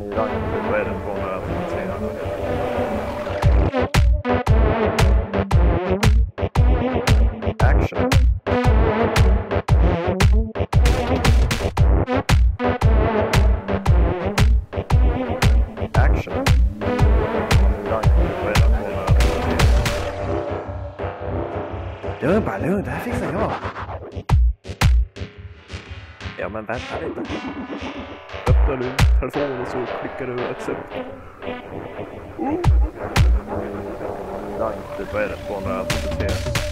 Då är det 243. Action. Action. Det är bara lugnt, det här fixar jag. Ja, men vänta lite. Öppna nu telefonen så klickar du accept. Då är det 243.